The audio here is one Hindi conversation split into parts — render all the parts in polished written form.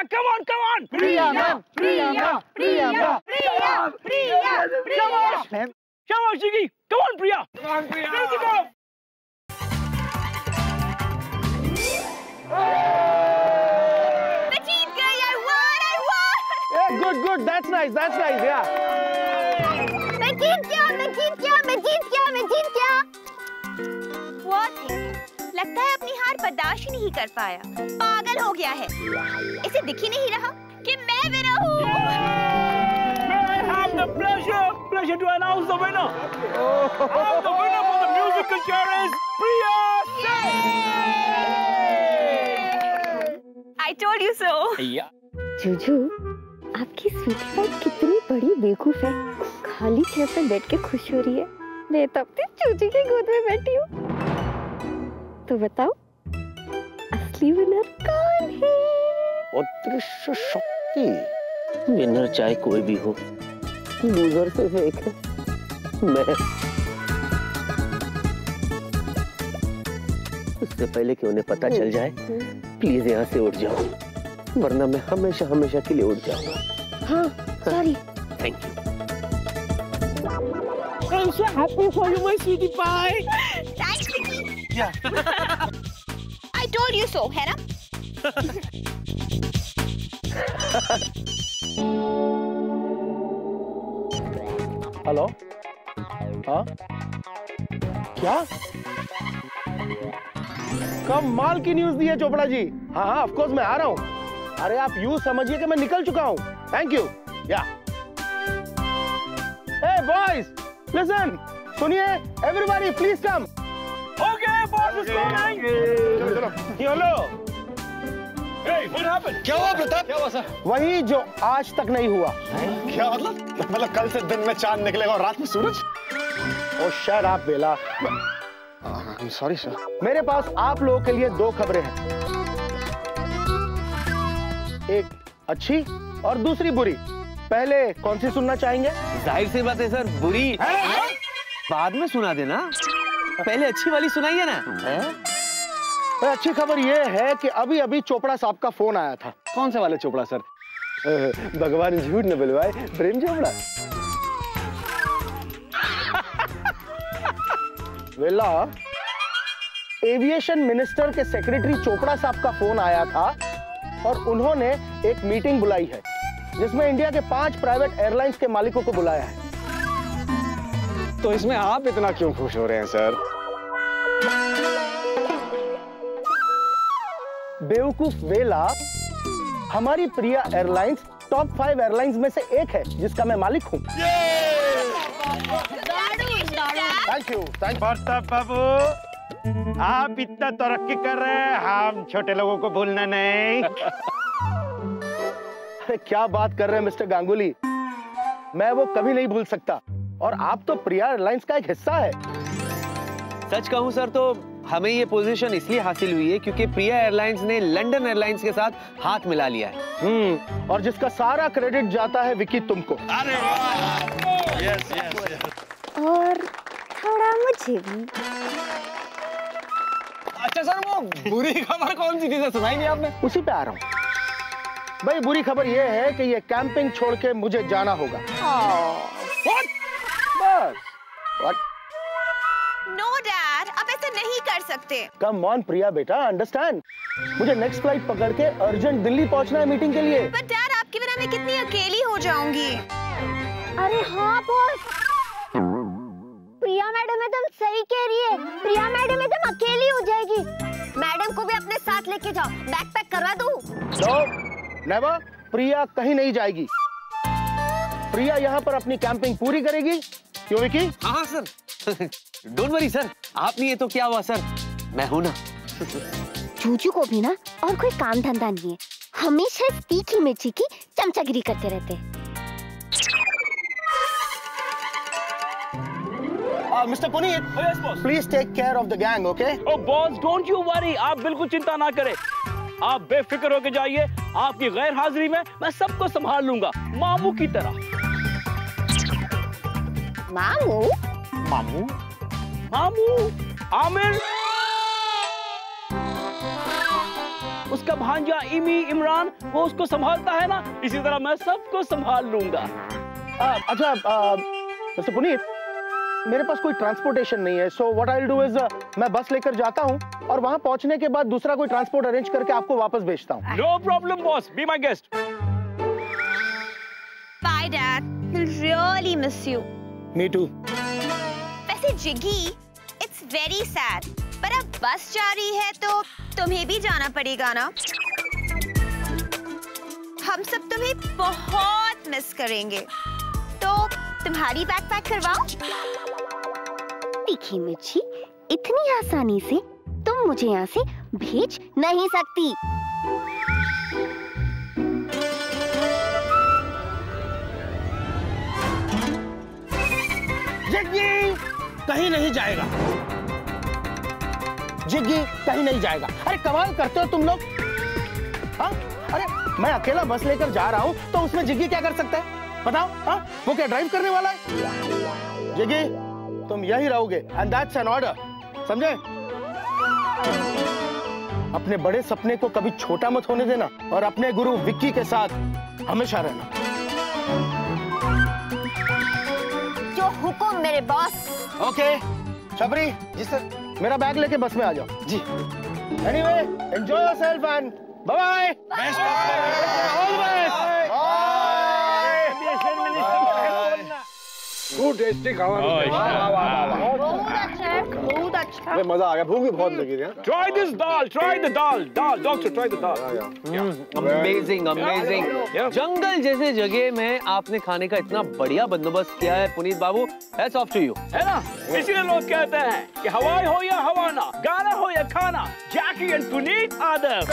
come on, come on. Priya, ma'am. Priya, ma'am. Priya, ma'am. Priya, Shabash, Jiggy. Come on, Priya. Come on, Priya. Ready to go. मैं जीत गई, I won. Yeah, good. That's nice, yeah. मैं जीत गया. What? लगता है अपनी हार बर्दाश्त ही नहीं कर पाया. पागल हो गया है. इसे दिख ही नहीं रहा कि मैं विनर हूँ. May I have the pleasure to announce the winner. The winner for the musical chair is Priya Singh. I told you so. Yeah. Juju, आपकी स्वीटी पाई कितनी बड़ी बेवकूफ है. खाली चेयर पर बैठ के खुश हो रही है. मैं तब से चूची के गोद में बैठी हूँ. तो बताओ, असली विनर कौन है? अदृश्य शक्ति. विनर चाहे कोई भी हो, लूजर सिर्फ एक है, मैं. उससे पहले कि उन्हें पता चल जाए, प्लीज यहाँ से उठ जाओ, वरना मैं हमेशा के लिए उठ जाऊंगा. हाँ, sorry. Thank you. I'm so happy for you, my sweetie pie. Thanks, Vicky. Yeah. I told you so, है ना? हेलो. हाँ, क्या कमाल की न्यूज दी है चोपड़ा जी. हाँ, ऑफ कोर्स मैं आ रहा हूँ. अरे आप यूं समझिए कि मैं निकल चुका हूँ. Thank you. Yeah hey boys, listen, सुनिए. Everybody please come. Okay, boss is coming. चलो. Hello. Hey, what happened? क्या हुआ प्रताप? क्या हुआ सर? वही जो आज तक नहीं हुआ. क्या मतलब कल से दिन में चांद निकलेगा और रात में सूरज? Oh shut up Bela. Sorry sir. मेरे पास आप लोगों के लिए दो खबरें हैं. एक अच्छी और दूसरी बुरी. पहले कौन सी सुनना चाहेंगे? जाहिर सी बात है सर, बुरी बाद में सुना देना. पहले अच्छी वाली सुनाइए ना. अच्छी खबर यह है कि अभी चोपड़ा साहब का फोन आया था. कौन से वाले चोपड़ा सर? भगवान झूठ न बुलवाए, प्रेम चोपड़ा. वेला, एविएशन मिनिस्टर के सेक्रेटरी चोपड़ा साहब का फोन आया था और उन्होंने एक मीटिंग बुलाई है जिसमें इंडिया के 5 प्राइवेट एयरलाइंस के मालिकों को बुलाया है. तो इसमें आप इतना क्यों खुश हो रहे हैं सर? बेवकूफ वेला, हमारी प्रिया एयरलाइंस टॉप 5 एयरलाइंस में से एक है जिसका मैं मालिक हूँ. Thank you. प्रताप बाबू, आप इतना तरक्की कर रहे हैं, हम छोटे लोगों को भूलना नहीं. क्या बात कर रहे हैं मिस्टर गांगुली. मैं वो कभी नहीं भूल सकता. और आप तो प्रिया एयरलाइंस का एक हिस्सा है. सच कहूं सर तो हमें ये पोजीशन इसलिए हासिल हुई है क्योंकि प्रिया एयरलाइंस ने लंदन एयरलाइंस के साथ हाथ मिला लिया है. और जिसका सारा क्रेडिट जाता है विकी तुमको. अरे यस. और थोड़ा मुझे भी. अच्छा सर, वो बुरी खबर कौन सी थी सर? सुनाई नहीं आपने? उसी पे आ रहा हूँ. भाई बुरी खबर ये है कि ये कैंपिंग छोड़ के मुझे जाना होगा. What? बस. What? No, Dad, आप ऐसा नहीं कर सकते. कम ऑन प्रिया बेटा, अंडरस्टैंड. मुझे नेक्स्ट फ्लाइट पकड़ के अर्जेंट दिल्ली पहुंचना है मीटिंग के लिए. पर Dad, आपके बिना मैं कितनी अकेली हो जाऊंगी. अरे हाँ बॉस, प्रिया मैडम एकदम सही कह रही है. प्रिया मैडम एकदम अकेली हो जाएगी. मैडम को भी अपने साथ लेके जाओ, बैकपैक करवा दूं. No, never. प्रिया कहीं नहीं जाएगी. प्रिया यहाँ पर अपनी कैंपिंग पूरी करेगी. क्यों विकी? हाँ सर. डोंट वरी सर, आप नहीं है तो क्या हुआ सर, मैं हूं ना. जूजू को भी ना और कोई काम धंधा नहीं है. हमेशा तीखी मिर्ची की चमचागिरी करते रहते हैं. Mister Puneet, please take care of the gang. Okay? Oh boss, don't you worry. आप बिल्कुल चिंता ना करें. आप बेफिक्र होकर जाइए. आपकी गैर हाजिरी में मैं सबको संभाल लूंगा, मामू की तरह. मामू? मामू? मामू? आमिर? उसका भांजा इमी इमरान वो उसको संभालता है ना, इसी तरह मैं सबको संभाल लूंगा। अच्छा मिस्टर पुनीत, मेरे पास कोई ट्रांसपोर्टेशन नहीं है, so what I will do is मैं बस लेकर जाता हूँ और वहां पहुंचने के बाद दूसरा कोई ट्रांसपोर्ट अरेंज करके आपको वापस भेजता हूँ। No problem boss, be my guest. Bye dad, will really miss you. Me too. वैसे जिगी, इट्स वेरी सैड, पर अब बस जा रही है तो तुम्हें भी जाना पड़ेगा ना। हम सब तुम्हें बहुत मिस करेंगे, तो तुम्हारी बैग पैक करवाओ। तीखी मिर्ची, इतनी आसानी से तुम मुझे यहाँ से भेज नहीं सकती। जिग्गी कहीं नहीं जाएगा, जिग्गी कहीं नहीं जाएगा। अरे कमाल करते हो तुम लोग। हाँ, अरे मैं अकेला बस लेकर जा रहा हूँ तो उसमें जिग्गी क्या कर सकता है बताओ? हाँ, वो क्या ड्राइव करने वाला है? जिग्गी तुम यही रहोगे एंड दैट्स एन ऑर्डर, समझे? अपने बड़े सपने को कभी छोटा मत होने देना और अपने गुरु विक्की के साथ हमेशा रहना। जो हुकुम मेरे बॉस। ओके शबरी। जी सर। मेरा बैग लेके बस में आ जाओ। जी। Anyway enjoy yourself and bye bye. Good tasty खाना। बहुत अच्छा है, बहुत अच्छा। अरे मजा आ गया, भूख भी बहुत लगी थी। Try this dal, try the dal, doctor, try the dal. Amazing amazing. जंगल जैसे जगह में आपने खाने का इतना बढ़िया बंदोबस्त किया है पुनीत बाबू, हैट्स ऑफ टू यू। है ना, इसीलिए लोग कहते हैं कि हवाई हो या हवाना, गाना हो या खाना, जैकी एंड पुनीत आदम।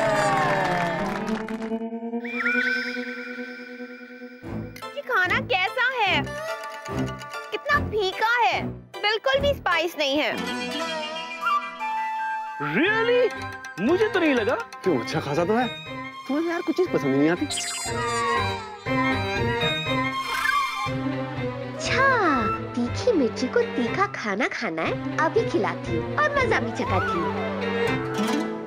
ये खाना कैसा है? कितना फीका है, बिल्कुल भी स्पाइस नहीं है। Really? मुझे तो नहीं लगा। क्यों, अच्छा खासा तो है। तुम्हें यार कुछ चीज पसंद नहीं आती। अच्छा, तीखी मिर्ची को तीखा खाना खाना है, अभी खिलाती हूँ और मजा भी चखाती हूँ।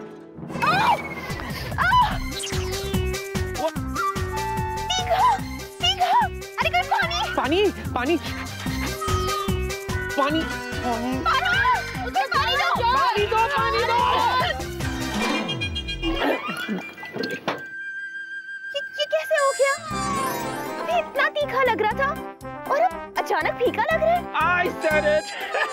पानी पानी पानी पानी दो, पानी दो, पानी दो। ये कैसे हो गया? अभी इतना तीखा लग रहा था और अब अचानक फीका लग रहा है। I said it.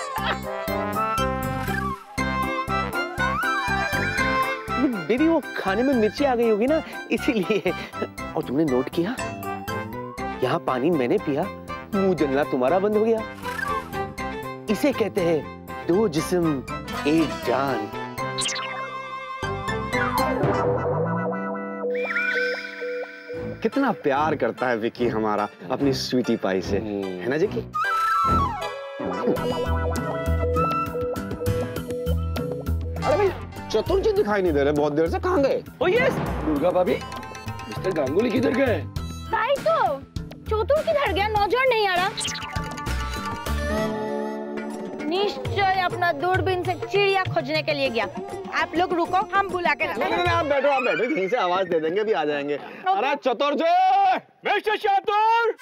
बेबी वो खाने में मिर्ची आ गई होगी ना, इसीलिए। और तुमने नोट किया, यहाँ पानी मैंने पिया, मुंह जलना तुम्हारा बंद हो गया। इसे कहते हैं दो जिस्म एक जान। कितना प्यार करता है विकी हमारा अपनी स्वीटी पाई से, है ना जिकी? अरे भाई चतुर जी दिखाई नहीं दे रहे बहुत देर से, कहाँ गए? Oh yes, दुर्गा भाभी, मिस्टर गांगुली किधर गए? भाई तो चतुर किधर गया, नजर नहीं आ रहा। निश्चय अपना दूरबीन से चिड़िया खोजने के लिए गया। आप लोग रुको, हम बुला के लाते हैं। नहीं, आप बैठो, कहीं से आवाज दे देंगे, भी आ जाएंगे। अरे चतुर जी! मिस्टर चतुर!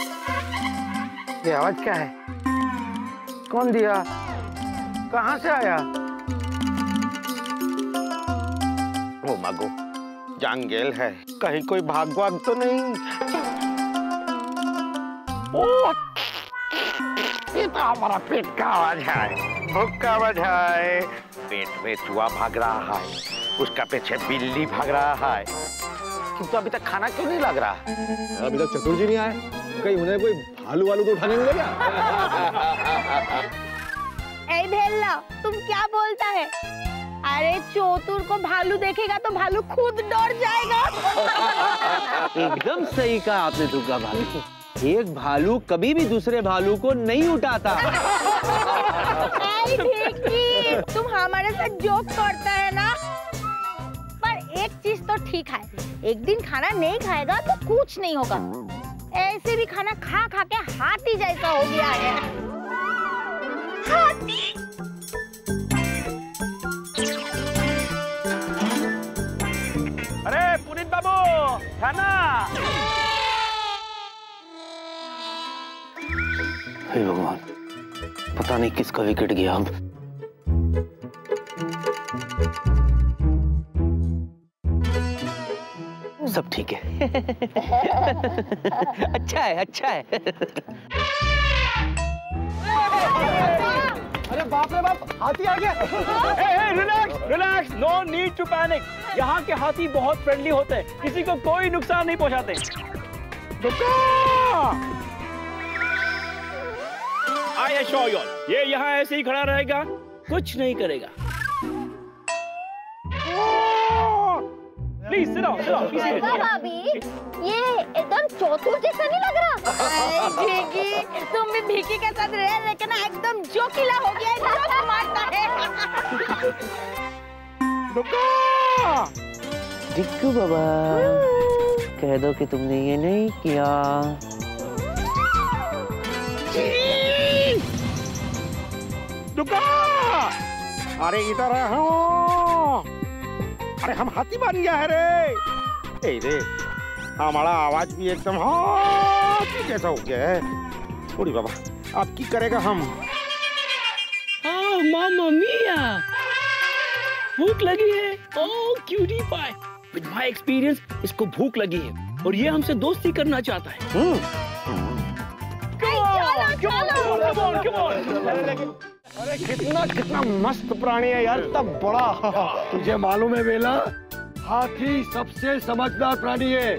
ये आवाज क्या है? कौन दिया? कहाँ से आया? ओ मगो, जंगल है, कहीं कोई भागवाग तो नहीं? ओ, ये तो हमारा पेट का आवाज है, भूख का आवाज है। पेट में चूहा भाग रहा है, उसका पीछे बिल्ली भाग रहा है, किंतु अभी तक खाना क्यों नहीं लग रहा? अभी तक चतुर जी नहीं आए, कहीं उन्हें कोई भालू वालू तो उठाने मिले क्या? ए भेल्ला, तुम क्या बोलता है? अरे चतुर को भालू देखेगा तो भालू खुद डर जाएगा। एकदम सही कहा आपने दुर्गा भाभी। एक भालू कभी भी दूसरे भालू को नहीं उठाता। तुम हमारे साथ जोक करता है ना, पर एक चीज तो ठीक है, एक दिन खाना नहीं खाएगा तो कुछ नहीं होगा। ऐसे भी खाना खा खा के हाथी जैसा हो गया है। हाथी? नहीं किसका विकेट गया अब। सब ठीक है। अच्छा है, अच्छा है। अरे बाप रे बाप, हाथी आ गया। Relax relax, no need to panic. यहाँ के हाथी बहुत फ्रेंडली होते हैं, किसी को कोई नुकसान नहीं पहुँचाते। आई एश्योर यू, ये यहाँ ऐसे ही खड़ा रहेगा, कुछ नहीं करेगा। Please sit down. भाभी, ये एकदम चौतुर जैसा नहीं लग रहा? झिग्गी, तुम भी भिकी के साथ रह के ना एकदम जोकीला हो गया है, जोक मारता है। जिग्गू बाबा, कह दो कि तुमने ये नहीं किया। अरे इधर आओ। अरे हम हाथी बन गया है रे। ए रे, हमारा आवाज भी एकदम हाथी जैसा हो गया है। थोड़ी बाबा, अब की करेगा हम? मामा मिया, भूख लगी है। Oh cutie pie, with my experience इसको भूख लगी है और ये हमसे दोस्ती करना चाहता है। अरे कितना कितना मस्त प्राणी है यार, इतना बड़ा। तुझे मालूम है बेला, हाथी सबसे समझदार प्राणी है।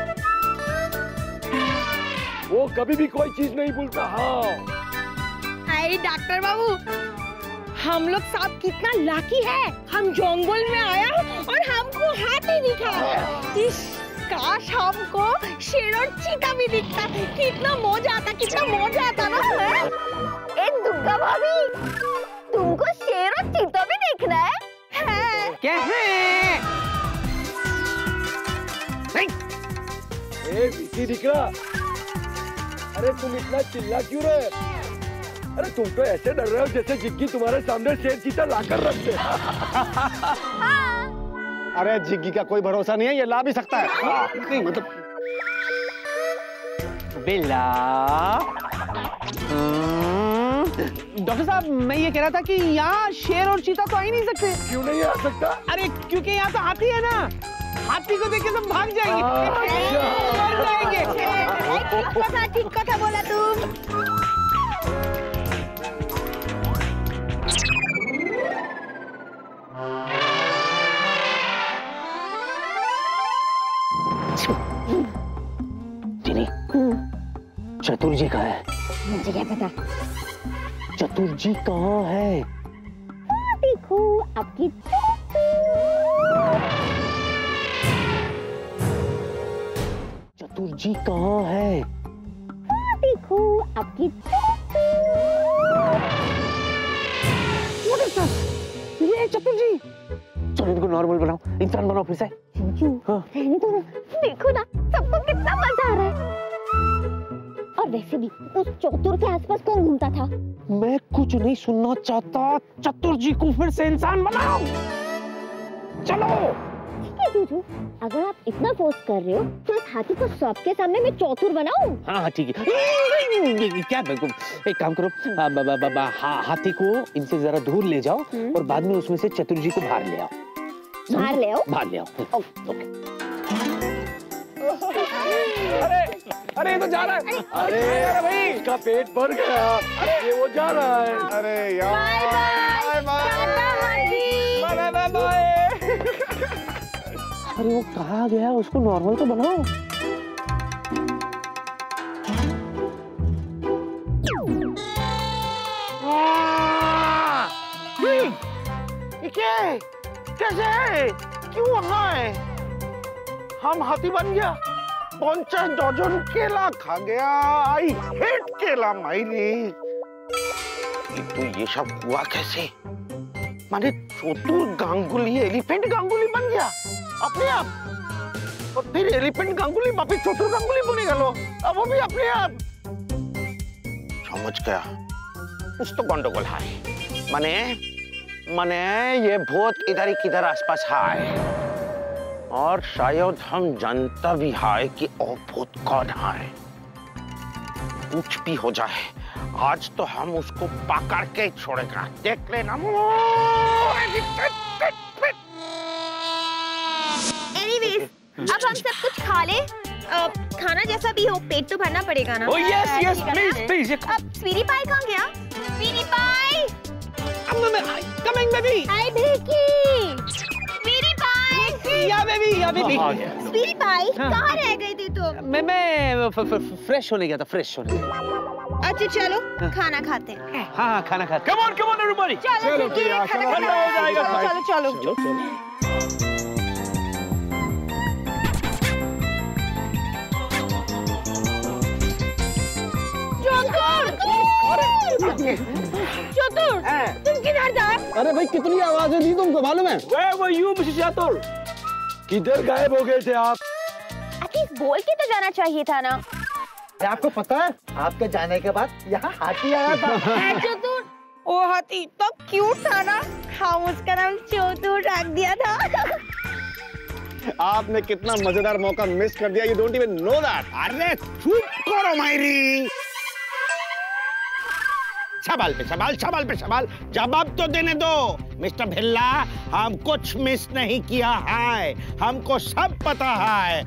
वो कभी भी कोई चीज नहीं भूलता। हाँ अरे डॉक्टर बाबू, हम लोग साहब कितना लाकी है, हम जंगल में आया और हमको हाथी दिखा। इस काश हमको शेर और चीता भी दिखता, कितना मजा आता, कितना मजा आता ना। ए दुर्गा भाभी, तुमको शेर और चीता भी देखना है? क्या है? ए विकी दिखला, अरे तुम इतना चिल्ला क्यों रहे? अरे तुम तो ऐसे डर रहे हो जैसे जिग्गी तुम्हारे सामने शेर चीता लाकर रखते। अरे जिग्गी का कोई भरोसा नहीं है, ये ला भी सकता है। नहीं मतलब बेला। डॉक्टर साहब, मैं ये कह रहा था कि यहाँ शेर और चीता तो आ ही नहीं सकते। क्यों नहीं आ सकता? अरे क्योंकि यहाँ तो हाथी है ना, हाथी को देख के सब भाग जाएंगे। मर जाएंगे। ठीक कथा बोला तुम। जिनी, चतुर जी कहाँ है? मुझे क्या पता। चतुर जी कहाँ है? देखो आपकी चतुर जी कहाँ है? देखो आपकी ये चतुर जी। चलो इनको नॉर्मल बनाओ, इंसान बनाओ फिर से। हाँ। रहने दो ना, देखो ना सबको कितना मजा आ रहा है। और वैसे भी उस चतुर के आसपास कौन घूमता था? मैं कुछ नहीं सुनना चाहता, चतुर जी को फिर से इंसान बनाओ। चलो। ठीक है जूजू, अगर आप इतना फोर्स कर रहे हो तो इस हाथी को सबके सामने मैं चतुर बनाऊं? हाँ ठीक है। क्या एक काम करो, हाथी को इनसे जरा दूर ले जाओ और बाद में उसमें से चतुर जी को बाहर ले आओ। बाहर ले आओ? बाहर ले आओ। ओके। अरे ये तो जा रहा है। अरे भाई, इसका पेट भर गया। अरे वो जा रहा है। अरे यार, बाय बाय। अरे वो कहाँ गया, उसको नॉर्मल तो बनाओ। कैसे? क्यों वहाँ है? हम हाथी बन गया, 50 डजन केला खा गया। आई हेट केला मायरी। तो ये सब हुआ कैसे? माने चतुर गांगुली एलिफेंट गांगुली बन गया अपने आप, और फिर एलिफेंट गांगुली वापिस चतुर गांगुली बनेगा। लो अब वो भी अपने आप। समझ गया, कुछ तो गंडगोल है। माने ये भूत इधर ही किधर आसपास है, और शायद हम जानता भी है कि वो भूत कौन है। कुछ भी हो जाए, आज तो हम उसको पकड़ के ही छोड़ेगा, देख लेना। एनीवेज, अब हम सब कुछ खा ले। खाना जैसा भी हो, पेट तो भरना पड़ेगा ना। Oh yes, yes, please, please. अब स्वीटी पाई कहाँ गया? Sweetie pie, coming baby. Hi Becky. Sweetie pie, yeah baby, या बेबी। स्वीटी पाई, कहाँ रह गई थी तुम? मैं फ्रेश होने गया था, फ्रेश होने। अच्छा चलो खाना खाते हैं। हाँ, खाना खाते। Come on everybody. चलो खाना ठंडा हो जाएगा। चलो। चतुर, तुम किधर जा? अरे भाई कितनी आवाजें दी तुमको मालूम है? Where were you, Mrs. Chatur? किधर गायब हो गए थे आप? एटलीस्ट बोल के तो जाना चाहिए था ना। आपको पता है, आपके जाने के बाद यहाँ हाथी आया था। चतुर, वो हाथी तो क्यूट था ना, हम उसका नाम चतुर रख दिया था। आपने कितना मजेदार मौका मिस कर दिया, you don't even know that। अरे चुप करो मायरी। सवाल पे सवाल, सवाल पे सवाल, जवाब तो देने दो। मिस्टर भिल्ला, हम कुछ मिस नहीं किया है, हमको सब पता है।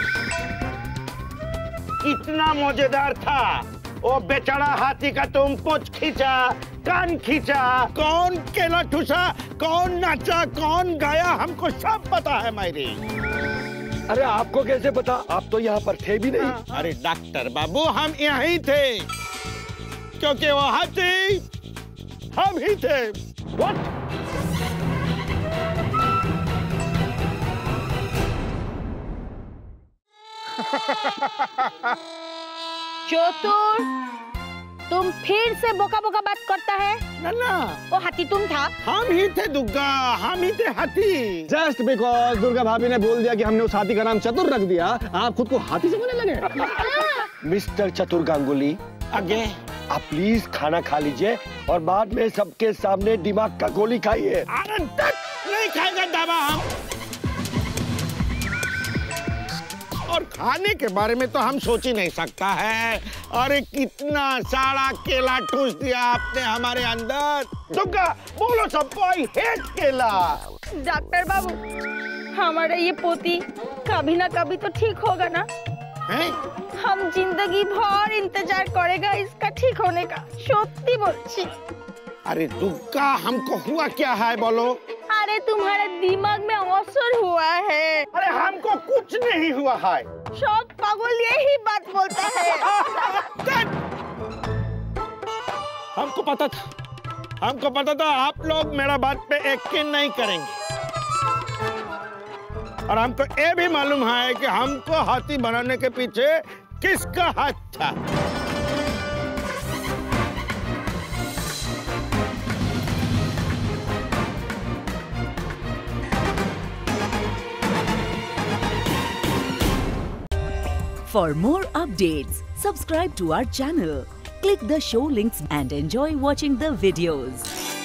कितना मजेदार था वो बेचारा हाथी का, तुम पूंछ खींचा, कान खींचा, कौन केला ठूसा, कौन नाचा, कौन गाया, हमको सब पता है मायरी। अरे आपको कैसे पता? आप तो यहाँ पर थे भी नहीं। अरे डॉक्टर बाबू, हम यहीं थे, क्योंकि वो हाथी हम ही थे। What? चतुर, तुम फिर से बोका बोका बात करता है। ना, वो हाथी तुम था? हम ही थे दुग्गा, हम ही थे हाथी। जस्ट बिकॉज दुर्गा भाभी ने बोल दिया कि हमने उस हाथी का नाम चतुर रख दिया, आप खुद को हाथी समझने लगे। मिस्टर चतुर गांगुली, आगे आप प्लीज खाना खा लीजिए और बाद में सबके सामने दिमाग का गोली खाइए। अरे नहीं खाएगा दवा हम। और खाने के बारे में तो हम सोच ही नहीं सकता है। अरे कितना सारा केला ठूस दिया आपने हमारे अंदर। दुर्गा बोलो सबको, आई हेट केला। डॉक्टर बाबू, हमारा ये पोती कभी ना कभी तो ठीक होगा ना? हैं? हम जिंदगी भर इंतजार करेगा इसका ठीक होने का, सत्य बोलছি। अरे दुर्गा, हमको हुआ क्या है बोलो? अरे तुम्हारे दिमाग में असर हुआ है। अरे हमको कुछ नहीं हुआ है। सब पागल यही बात बोलता है। हमको पता था आप लोग मेरा बात पे यकीन नहीं करेंगे। और हमको ये भी मालूम है कि हमको हाथी बनाने के पीछे किसका हाथ था। For more updates, subscribe to our channel, click the show links and enjoy watching the videos.